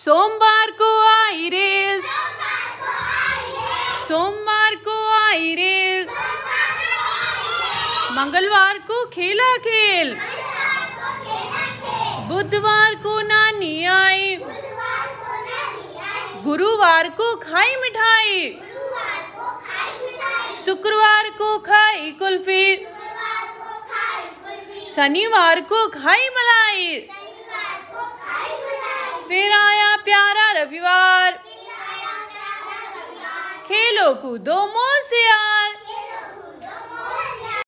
सोमवार को आई रेल, सोमवार को आई रेल, मंगलवार को खेला खेल, बुधवार को नानी आई, गुरुवार को खाई मिठाई, शुक्रवार को खाई कुल्फी, शनिवार को खाई मलाई, फिर आया प्यारा रविवार, खेलो कूदो मौज से